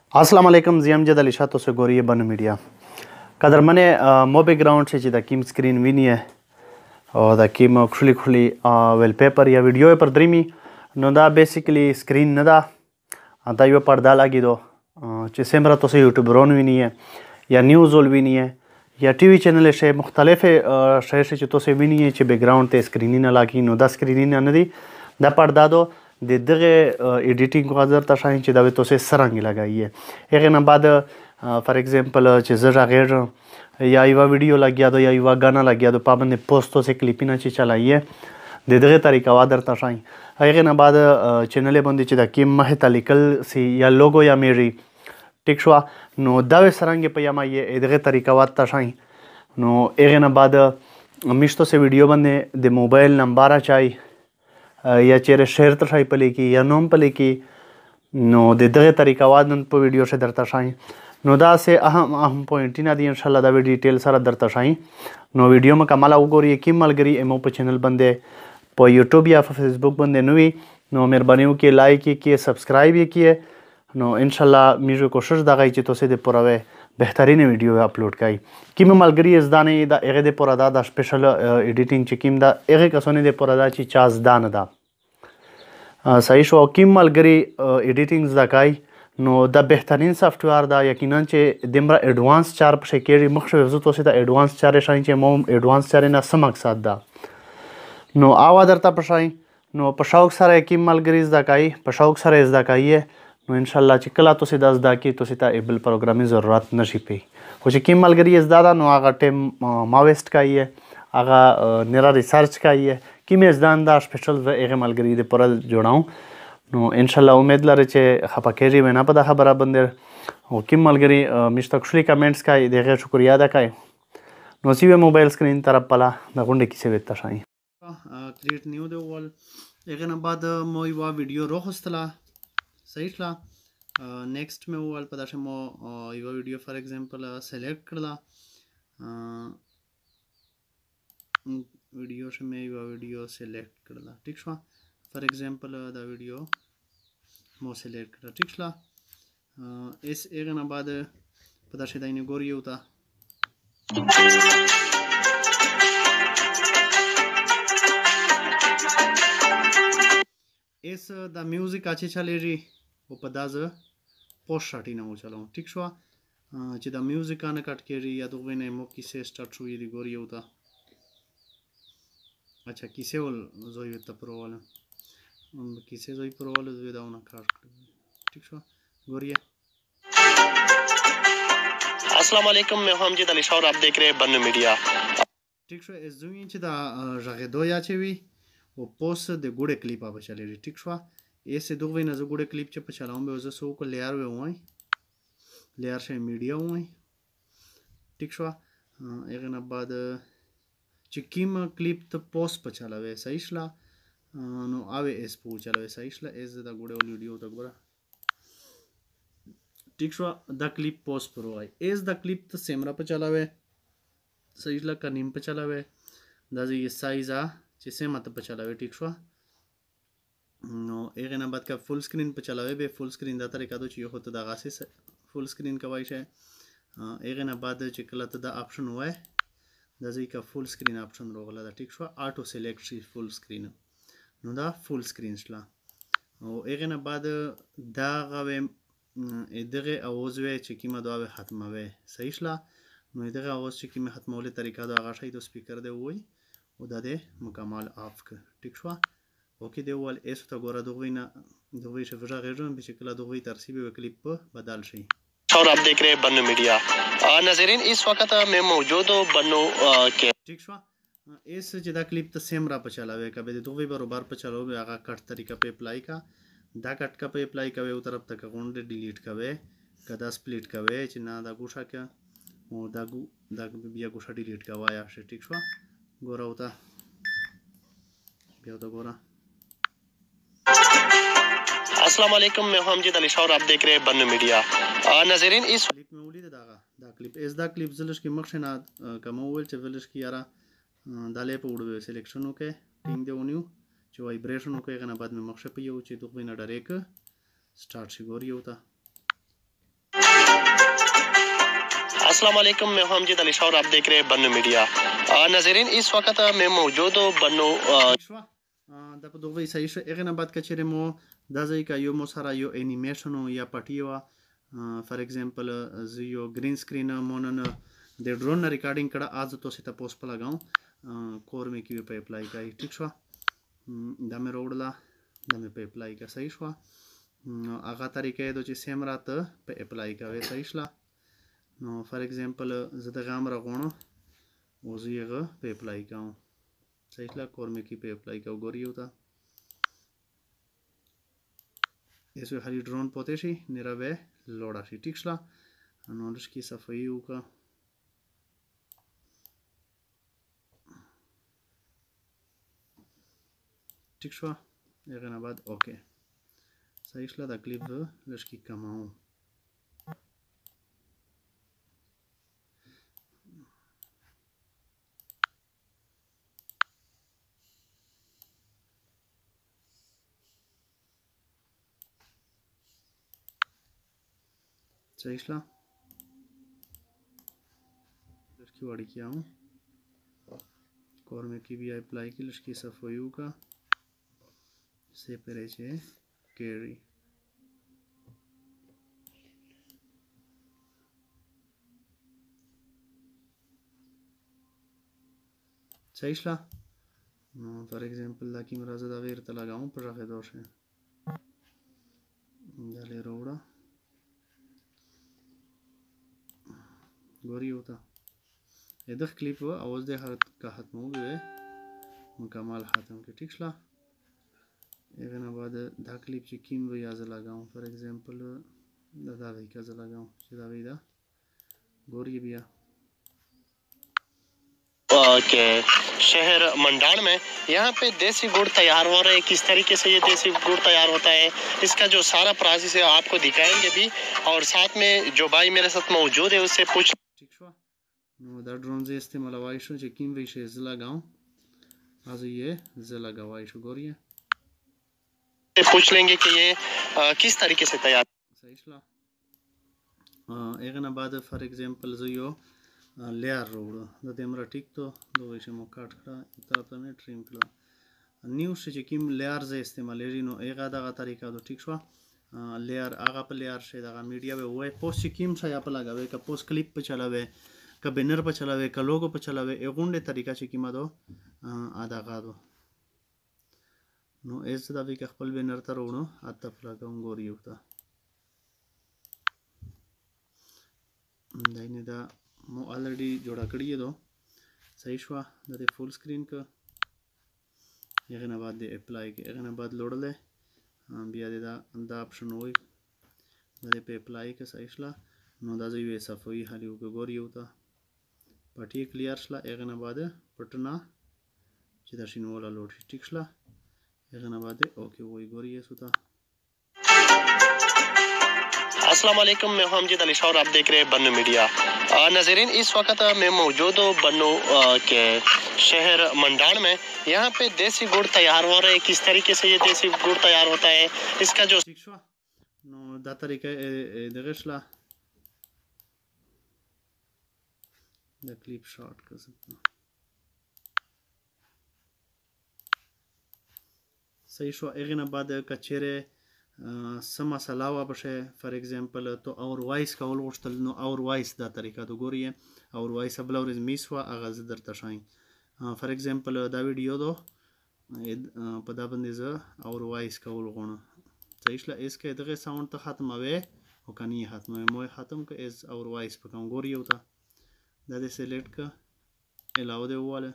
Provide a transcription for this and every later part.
अस्सलाम वालेकुम जी अमजद अली शाह तो से गोरी बनु मीडिया कदर मने मो बैकग्राउंड से द किम स्क्रीन विनी है और द किम खुली वेल पेपर या वीडियो पर द्रीमी नो दा बेसिकली स्क्रीन नदा दा यो पर्दा लगी दो चे सेमरा तो से यूट्यूब रोन विनी है या न्यूज़ ओल विनी है या टीवी चैनल से मुख्तलिफ शहर से तो से विनी है चे बैकग्राउंड ते स्क्रीन न लागी नो दा स्क्रीन न नदी दा पर्दा दो दे एडिटिंग को अदर तशाइन चे दावे तो से सरंगी लगाई है एक ना बाद फॉर एग्जांपल चे जरा गैर या इवा वीडियो लग गया दो या इवा गाना लग गया दो पाबंद पोस्टो से क्लिपिना चे चलाई है दे तरीका वादर तशाइन एक ना बाद चैनल बंदी चे दा किम मह तलिकल सी या लोगो या मेरी टिक्शवा नो दावे सरंगे पयामा ये दे तरीका वाद तशाइन नो एक ना बाद मिश्तो से वीडियो बंदे दे मोबाइल नंबर चाहिए या चेहरे शेयर तशाई पले की या नोम पले की नो दे तरीका वादन पर वीडियो से दर तशाई नो दा से अहम पॉइंट ना दी इंशाल्लाह दा डिटेल सारा दर तशाई नो वीडियो में कमाला उगोरी किम मलगरी एमओ पे चैनल बंदे पर यूट्यूब या फेसबुक बंदे नुई नो मेहरबानी की लाइक किए सब्सक्राइब किए नो इंशाल्लाह मुझे कोशिश दगाई ची तो से दे पुरावे बेहतरीन वीडियो अपलोड काई किम मलगरी इस दाने दा एगे दे पुरा दा स्पेशल एडिटिंग ची किम दा एगे कसोने दे पुरा दा ची चास दान दा सही शो किम मलगरी एडिटिंग दकाई नो दा बेहतरीन सॉफ्टवेयर दा यकीनन चे दिमरा एडवांस चार पे केरी मखशो तो से दा एडवांस चार शाइन चे मो एडवांस चार ना समक साथ दा नो आवा दरता पशाई नो पशाउक सारे किम मलगरी दकाई पशाउक सारे दकाई है नो इंशाल्लाह चिकला तो से दस दा की तो से ता एबल प्रोग्रामिंग ज़रूरत नशी पे कुछ किम मलगरी इस दादा नो आगा टेम मावेस्ट का ही है आगा निरा रिसर्च का ही है कि मैं इस दा स्पेशल एक मलगरी दे पर जोड़ाऊँ नो इंशाल्लाह उम्मीद ला रहे खपा केजी में ना पता खबरा बंदे ओ किम मलगरी मिस्टकशली कमेंट्स का देखे शुक्रिया अदा का नो सीवे मोबाइल स्क्रीन तरफ पला नगुंडे किसे वेत्ता शाई क्रिएट न्यू दे वॉल एक ना बाद मोई वा वीडियो रोखस्तला सही ला नेक्स्ट में वो पता मो इवा वीडियो फॉर एग्जांपल सेलेक्ट करला वीडियो से मैं इवा वीडियो सेलेक्ट करला ठीक छा फॉर एग्जांपल द वीडियो मो सेलेक्ट कर ठीक छा इस एक ना बाद पता से दाइने गोरी होता इस द म्यूजिक अच्छी चले रही वो पदाज पोस्ट शाटी ना वो चलाऊँ ठीक छा द म्यूजिक आने कट के रही या तो वे ने मो किसे स्टार्ट हुई दी गोरी होता अच्छा किसे वोल जोई वेता प्रो वाला किसे जोई प्रो वाला जोई दाउना काट ठीक छा गोरिया अस्सलाम वालेकुम मैं हमजद अली शाह और आप देख रहे हैं बन्नू मीडिया ठीक छा इस जोई च दा रगे दो या छेवी वो पोस्ट दे गुडे क्लिप आ चले री ठीक छा ऐसे दो वे न जो गुडे क्लिप च चलाऊं बे जो सो को लेयर वे हुई लेयर से मीडिया हुई ठीक छा एक न बाद चिकिम क्लिप तो पोस्ट पर चलावे सहीला नो आवे एस पू चलावे सहीला एस द गुडे वीडियो तक बरा ठीक छा द क्लिप पोस्ट पर आई एस द क्लिप तो सेमरा पर चलावे सहीला का नीम पर चलावे द ये साइज आ जिसे मत पर चलावे ठीक छा नो एक ना बात का फुल स्क्रीन पर चलावे बे फुल स्क्रीन दा तरीका तो चाहिए होता दा गासे फुल स्क्रीन का वाइश है एक ना बाद चिकला तो दा ऑप्शन हुआ है दाजी का फुल स्क्रीन ऑप्शन रोगला दा ठीक छा ऑटो सिलेक्ट फुल स्क्रीन नो दा फुल स्क्रीन छला ओ एक ना बाद दा गावे इदगे आवाज वे चिकी मा दावे खत्म वे सही छला नो इदगे आवाज चिकी में खत्म वाले तरीका दा आगा शायद स्पीकर दे वही ओ दा दे मुकम्मल ऑफ कर ठीक छा ओके दे वाल एस तो गोरा दोगी से वजह गैर में बिचकला दोगी तरसीब क्लिप बदल शी और आप देख रहे हैं बन्नू मीडिया नाज़रीन इस वक्त मैं मौजूद हूँ बन्नू के ठीक छा इस जिदा क्लिप तो सेम रा पे चलावे कबे दे दोगी बरोबर पे चलावे आगा कट तरीका पे अप्लाई का दा कट का पे अप्लाई कवे उ तरफ तक अकाउंट डिलीट कवे कदा स्प्लिट कवे चिना दा गुशा क्या ओ दा बिया गुशा डिलीट कवा या ठीक छा गोरा होता बिया तो गोरा अस्सलाम वालेकुम मैं हमजद अली शाह और आप देख रहे हैं बन्नू मीडिया नाज़रीन इस क्लिप में उली दा क्लिप इस दा क्लिप जलश की मखशना कमोवल चवलश की यारा दाले पे उड़वे सिलेक्शन होके टिंग दे उन्यू जो वाइब्रेशन होके गना बाद में मखश पे यो चे तो बिना डायरेक्ट स्टार्ट से गोरी होता अस्सलाम वालेकुम, मैं हूं अमजद अली शाह और आप देख रहे हैं बन्नू मीडिया। नाजरीन, इस वक्त मैं मौजूद हूं बन्नू دا په دغه صحیح شو اغه نه بعد کچره مو دا ځای کا یو مو سره یو انیمیشن یا پټیو فار ایگزامپل ز یو گرین سکرین مونن د ډرون ریکارډینګ کړه आज تو ستا پوسټ په لگاو کور می کی په اپلای کای ٹھیک شو دا مې روړلا دا مې په اپلای کا صحیح شو هغه طریقې د چې سیم راته په اپلای کوي صحیح شلا نو فار ایگزامپل زه د غام راغونو او زه یې په اپلای کوم صحیح شلا کور می کی په اپلای کو ګوري وتا ایسو خالی ډرون پوتې شي نیراوي لوډا شي ټیک شلا نو لږ کی صفایي وکا ټیک شو هغه نه بعد اوکے صحیح شلا دا کلیپ لږ کی کماو صحیح شلا लड़की वाड़ी किया हूँ कौर में की भी अप्लाई की लड़की सफायू का से परे छे केरी सही शला फॉर एग्जांपल लाकी मराजा दा वेर त लगाऊं पर रखे दोष है डाले रोड़ा गोरी होता यदख क्लिप आवाज दे का खत्म हो गए मुकम्मल खत्म के ठीक शला एगना बाद दा क्लिप ची किम वे आज लगाऊं फॉर एग्जांपल दा वे का लगाऊं सीधा वे दा गोरी बिया के शहर मंडाण में यहाँ पे देसी गुड़ तैयार हो रहे हैं। किस तरीके से ये देसी गुड़ तैयार होता है इसका जो सारा प्रोसेस है आपको दिखाएंगे भी और साथ में जो भाई मेरे साथ मौजूद है उससे पूछ ठीक शो नो दा ड्रोन जे इस्तेमाल वाइशो जे किम वे शे ज लगाऊं आज ये ज लगा वाइशो गोरी पूछ लेंगे कि ये किस तरीके से तैयार सही शला एगना बाद फॉर एग्जांपल जो यो लेयर रोड द देमरा ठीक तो दो वैसे मो काट करा एक तरफ तो मैं ट्रिम करा न्यू से किम लेयर जे इस्तेमाल लेरी नो एक आधा का तरीका तो ठीक शो लेयर आगा पे लेयर से दागा मीडिया पे वो पोस्ट किम सा या पे लगावे का पोस्ट क्लिप पे चलावे का बैनर पे चलावे का लोगो पे चलावे एगुंडे तरीका से किमा दो आधा का दो नो एस दा भी का खपल बैनर ता रोनो आता फ्लागा गोरी होता दाइने दा मो ऑलरेडी जोड़ा कड़ी है दो सही शवा दे फुल स्क्रीन का यगना बाद दे अप्लाई के यगना बाद लोड ले बिया दे दा ऑप्शन होई दे पे अप्लाई के सही शला नो दा जे सफाई हाली को गोरी होता पार्टी क्लियर शला यगना बाद पटना चिदा शिन वाला लोड ठीक शला यगना बाद ओके वही गोरी है सुता अस्सलाम वालेकुम, मैं हूं अमजद अली शाह और आप देख रहे हैं बन्नू मीडिया। नाजरीन, इस वक्त मैं मौजूद हूं बन्नू के शहर मंडाण में। यहाँ पे देसी गुड़ तैयार हो रहे हैं। किस तरीके से ये देसी गुड़ तैयार होता है इसका जो नो दा तरीका दगशला द क्लिप शॉट कर सकते सही शो एगना बाद कचेरे सम सलावा बशे फॉर एग्जांपल तो और वॉइस का वोस्टल नो और वॉइस दा तरीका तो गोरी है और वॉइस अबलवर इज मिसवा आगाज दर तशाई फॉर एग्जांपल दा वीडियो दो पदा बंदे ज और वॉइस का वोगोना तो इसला इसके दगे साउंड तो खत्म आवे और कनी खत्म है मोय खत्म का इज और वॉइस पे काम गोरी होता दा दे सिलेक्ट का अलाउ दे वाले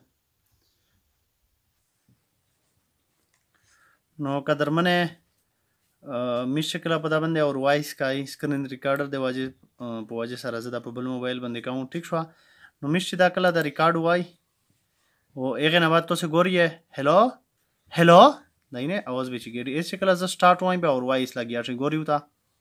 नो कदर मने मिशकला पता बंदे और वॉइस का स्क्रीन रिकॉर्डर दे वाजे पवाजे सारा जदा पे बल मोबाइल बंदे का ठीक शवा नो मिश्चिदा कला दा रिकॉर्ड हुआ वो एक ना बात तो से गोरी है हेलो हेलो नहीं ने आवाज बेची गेरी ऐसे कला ज स्टार्ट हुआ पे और वॉइस लगी यार गोरी होता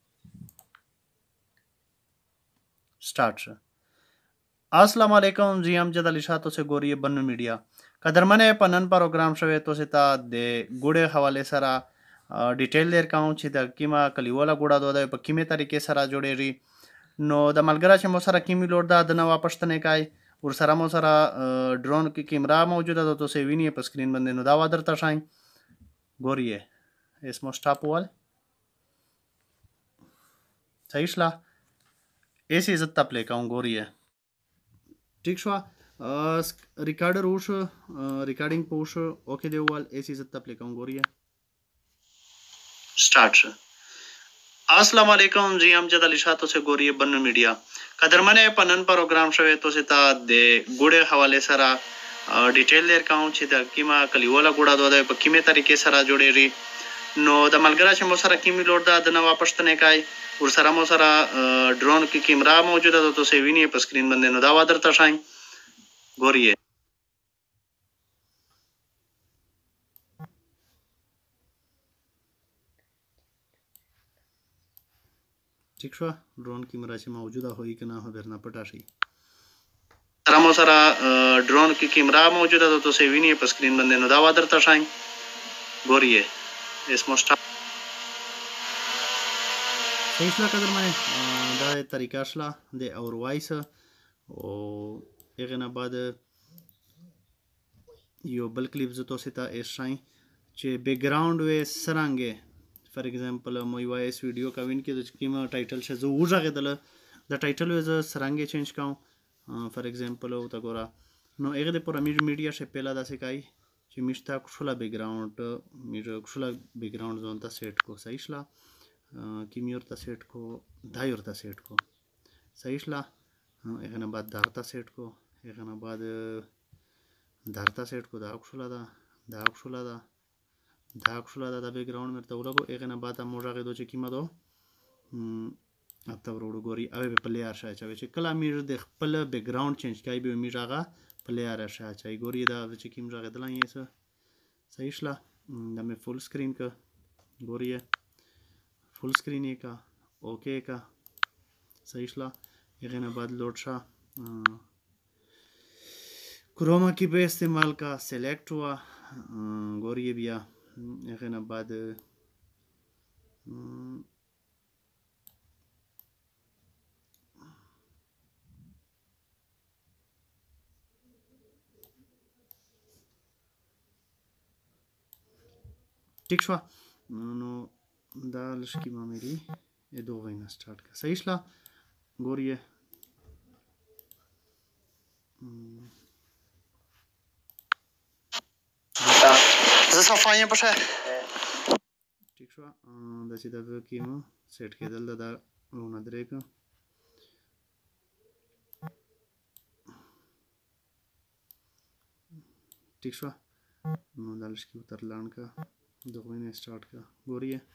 स्टार्ट अस्सलाम वालेकुम जी अमजद अली शाह तो से गोरी है बन्नू मीडिया कदर मने पनन प्रोग्राम शवे तो से ता दे गुड़े हवाले सरा डिटेल देर काउं छि द किमा कलिवला गुड़ा दो द किमे तरीके सरा जोड़े री نو د ملګری چې مو سره کیمي لوډ ده د نو پښتنې کای ورسره مو سره ډرون کې کیمرا موجوده ده تاسو وینئ په سکرین باندې نو دا و درته ښایم ګورئ اسمو سټاپ وال صحیح شله ایسی زه ته پلی کوم ګورئ ٹھیک شو ریکارډر وشو ریکارډینګ په وشو اوکې دی وویل ایسی زه ته پلی کوم ګورئ स्टार्ट से अस्सलाम वालेकुम जी हम जद अली शाह तो से गोरी बन्नू मीडिया कदरमने पनन प्रोग्राम शवे तो से ता दे गुड़े हवाले सरा डिटेल देर काउं छि द किमा कलिवला गुड़ा दो दे किमे तरीके सरा जोड़े री नो द मलगरा छ मो सरा किमी लोड दा द नवा पश्तने काय और सरा मो सरा ड्रोन की कैमरा मौजूद है तो से विनी पे स्क्रीन बंदे नो दावा दर तशाई गोरी ठीक शो ड्रोन कैमरा से मौजूदा होई कि ना हो बेरना पटा शी तरमो सारा ड्रोन की कैमरा मौजूदा तो से विनी पे स्क्रीन बंदे नो दावा दर तशाई गोरिए इसमो स्टार्ट सहीला कदर में दा तरीका शला दे और वॉइस ओ एगना बाद यो बल क्लिप जो तो सेता एशाई चे बैकग्राउंड वे सरांगे फॉर एग्जांपल मोई वॉइस वीडियो का विन के कीमा टाइटल से जो उजा के दल द टाइटल वे ज सरांगे चेंज काउ फॉर एग्जांपल उता गोरा नो एगे दे पर मीडिया से पहला दा से काई चे मिस्ता कुशला बैकग्राउंड मिर कुशला बैकग्राउंड जोन ता सेट को सहीला किमियोर ता सेट को दायोर ता सेट को सहीला एगना बाद दारता सेट को एगना बाद दारता सेट को दा कुशला दा दा बैकग्राउंड में तो लगो एगना बात मोजा के दो चे कीमा दो अब तब रोड गोरी अवे पे प्ले आर शाय चावे चे कला मीर देख पल बैकग्राउंड चेंज काई बे मीर आगा प्ले आर शाय चाय गोरी दा चे कीम जागे दला ये स सहीला दा में फुल स्क्रीन का गोरी है फुल स्क्रीन ये का ओके का सहीला एगना बाद लोड शा क्रोमा की पे इस्तेमाल का सिलेक्ट हुआ गोरी बिया एगना बाद ठीक शो नो दाल स्कीमा मेरी ये दो वैना स्टार्ट का सहीला गोरी है सफाइयां पछे ठीक शो दसी दा कीमा सेट के दल दा लोना दरेक ठीक शो नो दाल स्की उतर लान का दो महीने स्टार्ट का गोरी है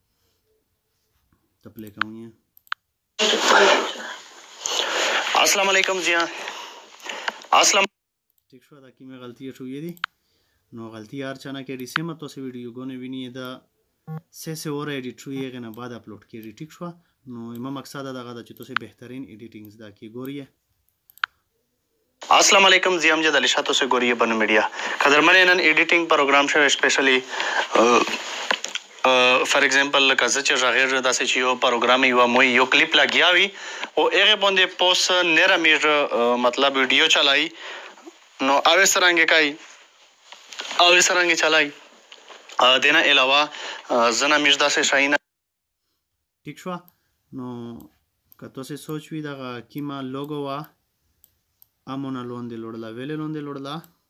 तपले का हुई है अस्सलाम वालेकुम जी हां अस्सलाम ठीक शो दा की में गलती हुई थी नो गलती यार चाना के रिसेमा तो से वीडियो गोने विनी दा से और एडिट हुई है ना बाद अपलोड की ठीक शो नो इमा मकसद दा दा तो से बेहतरीन एडिटिंग्स दा की गोरी है अस्सलाम वालेकुम जी अमजद अली शाह तो से गोरी बन्नू मीडिया खदर मने नन एडिटिंग प्रोग्राम शो स्पेशली फॉर एग्जांपल कज़ च जागेर दा से चियो प्रोग्राम युवा मोई यो क्लिप ला गया हुई ओ एगे बंदे पोस नेरा मीर मतलब वीडियो चलाई नो आवे सरांगे काई आवे सरांगे चलाई देना अलावा जना मिर्दा से शाइना ठीक शो नो कतो से सोच भी दा कीमा लोगो वा आमोना लोन दे लोडला वेले लोन दे लोडला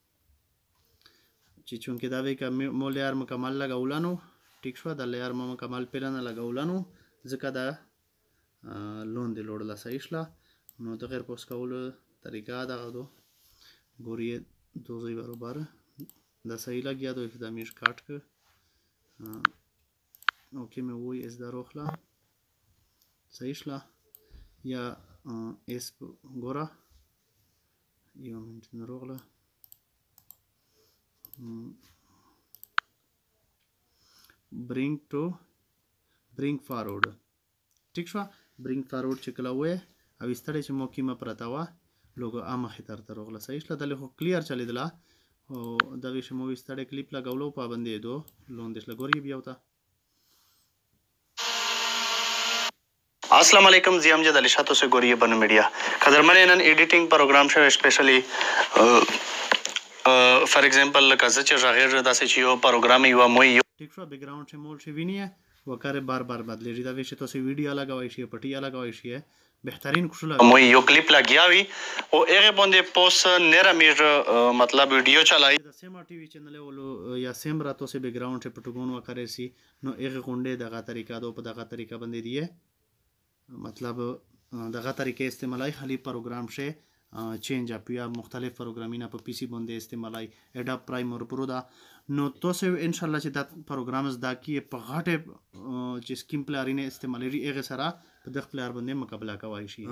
चिचुन के दावे का मोले यार मकमल लगा उलानो ठीक शो दा यार मम कमाल पेलाना लगा उलानो जका दा लोन दे लोडला सहीला नो तो गैर पोस का उल तरीका दा दो गोरी दो जई बराबर दा सही लग गया तो इफदा मीर काट कर ओके मैं वही इस दारोखला सहीला या इस गोरा यो मिनट नरोगला ब्रिंग फॉरवर्ड ठीक शो ब्रिंग फॉरवर्ड चिकला हुए अब इस तरह से मौकी में परतावा लोग आम खितार तरोगला सहीला दले हो क्लियर चले दला दगे शमो इस तरह क्लिप लगावलो पाबंदी दो लोन देश लगोरी भी होता अस्सलाम वालेकुम जी अमजद अली शाह तो से गोरी बनु मीडिया खदर मने नन एडिटिंग प्रोग्राम शो स्पेशली फॉर एग्जांपल कज च जागेर दासे चियो प्रोग्राम युवा मोई ठीक छो बैकग्राउंड से मोल से विनिए वकारे बार बार बदले रिदा वेश तो से वीडियो लगावाई छे पटिया लगावाई छे बेहतरीन खुशला मोई यो क्लिप लगियावी ओ एगे बंदे पोस नेरा मीर मतलब वीडियो चलाई सेम टीवी चैनल ओलो या सेम रातो से बैकग्राउंड से पटगोन वकारे सी नो एगे गुंडे दगा तरीका दो दगा तरीका बंदे दिए मतलब दगा तरीके इस्तेमाल खाली प्रोग्राम से चेंज आप या मुख्तलिफ प्रोग्रामिना पर पीसी बंदे इस्तेमाल एडा प्राइम और प्रोदा नो तो से इंशाल्लाह से दा प्रोग्राम्स दा की पगाटे जे स्कीम प्लेयर ने इस्तेमाल री एगे सारा दख प्लेयर बंदे मुकाबला का वाइशी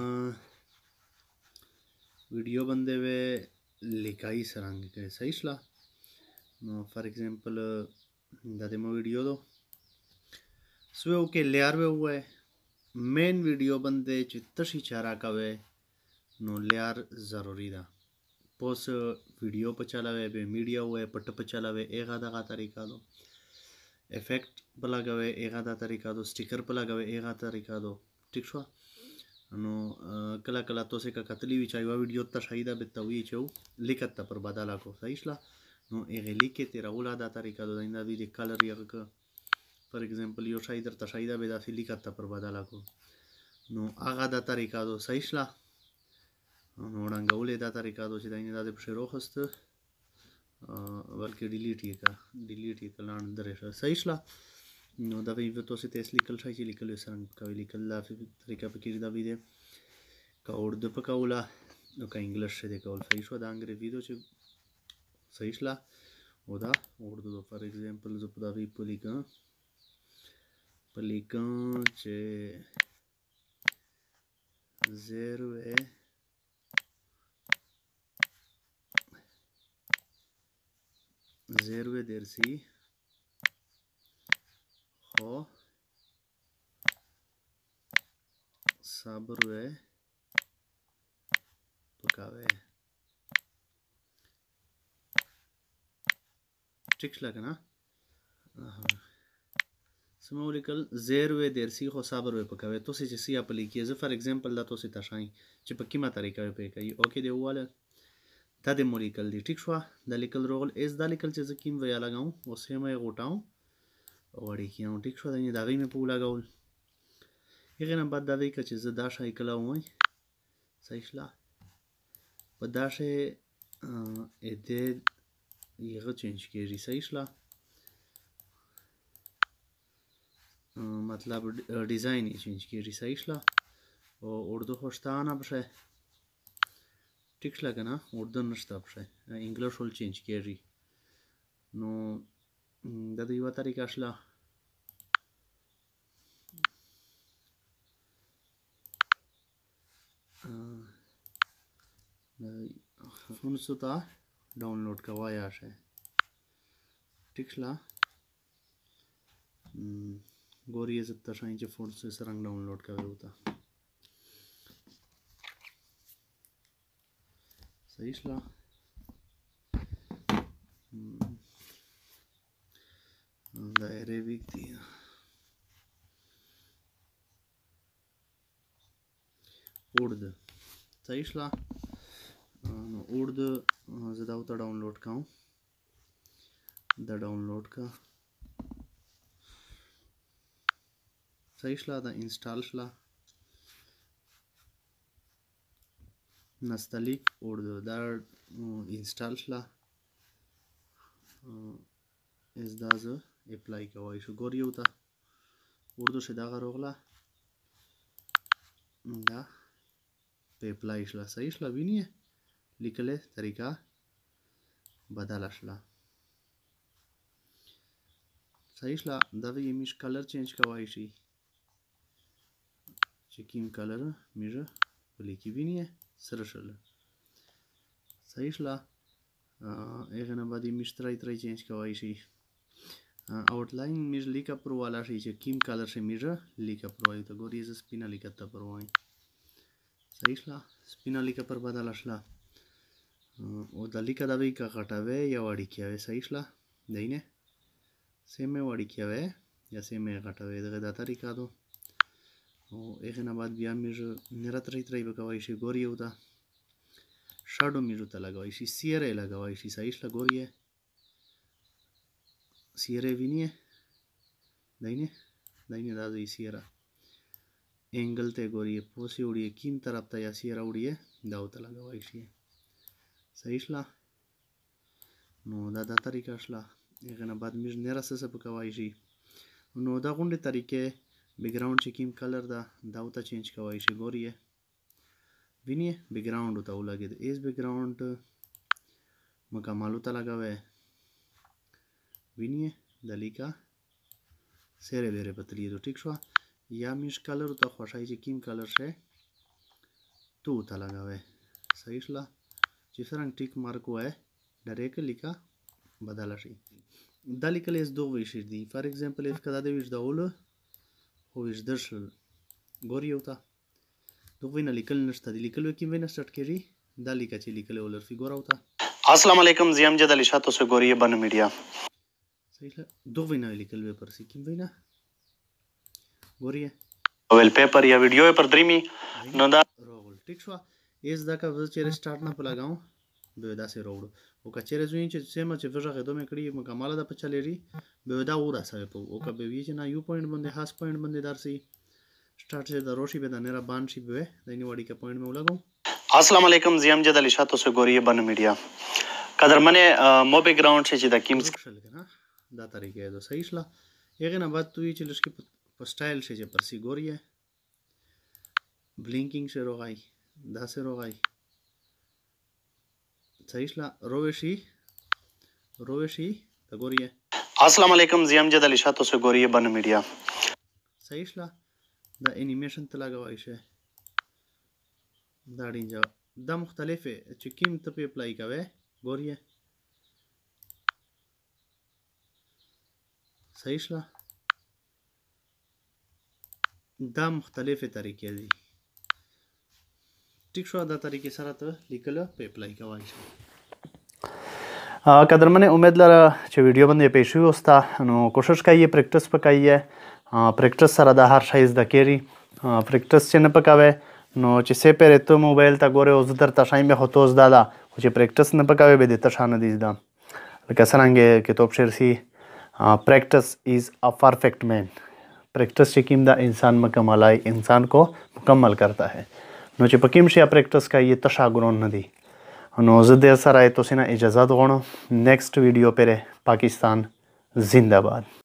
वीडियो बंदे वे लिखाई सरंग के सहीला नो फॉर एग्जांपल दादे मो वीडियो दो स्वे ओके लेयर वे हुआ है मेन वीडियो बंदे चित्तशी चारा का वे नो लेयर ज़रूरी दा पोस वीडियो पर चलावे बे मीडिया हुए पट पर चलावे एक आधा का तरीका दो इफेक्ट पर लगावे एक आधा तरीका दो स्टिकर पर लगावे एक आधा तरीका दो ठीक छो नो कला कला तो से का कतली विचाई वा वीडियो ता शायदा बेतवी चौ लिखत पर बदला को सहीला नो एक लिखे तेरा उला दा तरीका दो इंदा दी कलर या का फॉर एग्जांपल यो शायदर ता शायदा बेदा से लिखत पर बदला को नो आगा दा तरीका दो सहीला नोड़ंगा उले दा तरीका दो सीधा इन्हें दादे पशे रोखस्त बल्कि डिलीट ये का लान दरे सहीला नो दवे तो से तेस लिकल शायची लिकल ये सरंग का लिकल ला फिर तरीका पे किरी दावी दे का उर्दू पे का उला नो का इंग्लिश से देखा उल सहीला दा अंग्रेजी दो चे सहीला ओदा उर्दू दो फॉर एग्जांपल जो दावी पलिका चे ज़ेरवे ज़ेरवे देरसी हो साबरवे पकावे ठीक लगा ना समोलिकल ज़ेरवे देरसी हो साबरवे पकावे तो से सिया पली किए जो फॉर एग्जांपल दा तो से तशाई च पक्की मा तरीका पे कई ओके दे वाला दा दे मोलिकल दी ठीक छवा दा लिकल रोल एस दा लिकल च जकीम वे लगाऊं ओ से मैं गोटाऊं और किया ठीक छवा दा दागी में पूला गाउल ये ना बाद दावी का च दा शाई कला हुई सहीला पदाशे एदे ये चेंज किए सहीला मतलब डिज़ाइन ही चेंज किए सहीला और उर्दू होस्ताना बशे ठीक लगा ना उर्दू नश्ता बशे इंग्लिश होल चेंज किए री नो दादा युवा तरीका असला फोन सुता डाउनलोड करवाया है ठीक ला गोरी ये जब तशाई चे फोन से सरंग डाउनलोड कर होता सहीला दायरे भी दिया उर्दू सहीला उर्दू ज़्यादा होता डाउनलोड का हूँ द डाउनलोड का सहीला द इंस्टॉल शला नस्तलिक उर्दू द इंस्टॉल शला इस दाज़ अप्लाई का वाइश गोरी होता उर्दू से दागा रोगला दा पे अप्लाई शला सहीला भी नहीं है लिखले तरीका बदला शला सहीला दावे ये मिश कलर चेंज का वाइशी चेकिंग कलर मेरा बोले की भी नहीं है सरशल सहीला एक ना बाद ये मिश तराई चेंज का वाइशी आउटलाइन मेरा लिखा पर वाला शी चेकिंग कलर से मेरा लिखा पर वाई तो गोरी ऐसे स्पिना लिखा था पर वाई सहीला स्पिना लिखा पर बदला शला वो दली का दावे का कटावे या वाड़ी किया है सहीला देने सेम में वाड़ी किया है या सेम में कटावे दाता रिका दो او هغه نه بعد بیا موږ نره ترې وکوای شي ګوري وتا شادو موږ ته لګوي شي سیره لګوي شي صحیح لا ګوري سیره ویني داینه دا دی سیره اینگل ته ګوري پوسی وړي کیم طرف ته یا سیره وړي دا وته لګوي شي صحیح لا نو دا طریقه شله هغه نه بعد موږ نره څه پکوای شي نو دا غونډه طریقې بیک گراوند چې کیم کلر دا وته چینج کوي شي ګوري ویني بیک گراوند وته ولګي ایز بیک گراوند مکمل وته لګاوي ویني د لیکا سره بیره پتلی دو ټیک شو یا میش کلر وته خوشای چې کیم کلر شه تو وته لګاوي صحیح لا چې څنګه ټیک مارک وای ډایرکټ لیکا بدل شي دا لیکل اس دوه ویش دي فار ایگزامپل اف کدا د ویش دا ول او ویش درشل ګوري وته دوه وینا لیکل نشته دي لیکل کې وینا سٹارټ کړي دا لیکا چې لیکل ولر فیګور وته अस्सलाम वालेकुम जी अमजद अली शाह तो से गोरी बन्नू मीडिया صحیح دوه وینا لیکل به پر سی کې وینا ګوري ویل پیپر یا ویډیو پر دریمی نو دا روغل ټیک شو ایز دا کا چې سٹارټ نه پلاګاو به دا سه روړو او کچره زوین چې سیمه چې ورغه دومره کړی مکمل ده په چلېری به دا ورا سره په او کبه وی چې نه یو پوینټ باندې هاس پوینټ باندې درسي سٹارټ چې د روشي به د نه را باند شي به د نیوړی کا پوینټ مې ولګو अस्सलाम वालेकुम जी अमजद अली शाह तो से गोरी बन्नू मीडिया कदर मने मो बैकग्राउंड से जिदा किम ना دا طریقې ده صحیح لا هغه نه بعد توی چې لشکې په سټایل شي چې پرسي ګوري بلینکینګ سے روغای دا سے روغای صحیح لا روشي ته ګوري अस्सलाम वालेकुम जी अमजद अली शाह तो से गोरी बन्नू मीडिया صحیح لا دا انیمیشن ته لګوي شي دا ډینجا دا مختلفه چې کیم ته په اپلای کوي ګوري صحیح شله دا مختلفه طریقې دي ټیک شو دا طریقې سره ته لیکل په اپلای کوي قدرمن امید لره چې ویډیو باندې پېښ شوی اوستا نو کوشش کوي پریکټس وکړئ پریکټس سره د هر شی زده کړئ پریکټس چې نه پکاوي نو چې سه پرې ته موبایل ته ګوره او زه درته ښایم بیا خو ته اوس دا ده خو چې پریکټس نه پکاوي بیا دې ته ښه نه دي زده لکه څرنګه کتاب شعر سي پریکٹس از अ परफेक्ट मैन پریکٹس چې کوم دا انسان مکملای انسان کو مکمل کرتا है نو چې پکیم شي پریکٹس کا یہ تشاګرون نه دي نو زه دې سره تاسو نه اجازه غواړم نیکسٹ ویډیو پرې پاکستان زندہ باد